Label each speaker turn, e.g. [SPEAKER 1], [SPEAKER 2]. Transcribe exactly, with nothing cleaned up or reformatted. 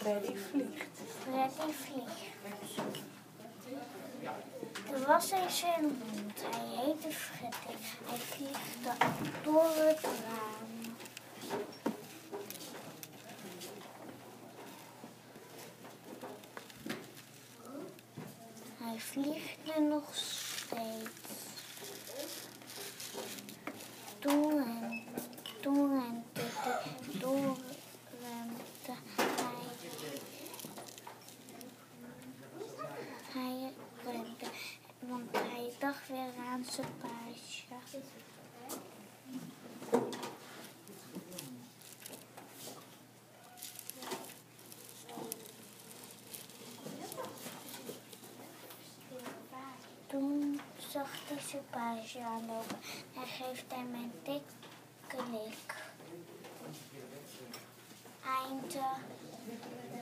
[SPEAKER 1] Freddy vliegt.
[SPEAKER 2] Freddy vliegt. Er was eens een hond. Hij heette Freddy. Hij vliegt door het raam. Hij vliegt nu nog steeds. Toen en toen en toen rente hij. Hij rende, want hij dacht weer aan zijn paasje. Toen zag hij zijn paasje aanlopen. Hij geeft hem een dikke lik. Einde.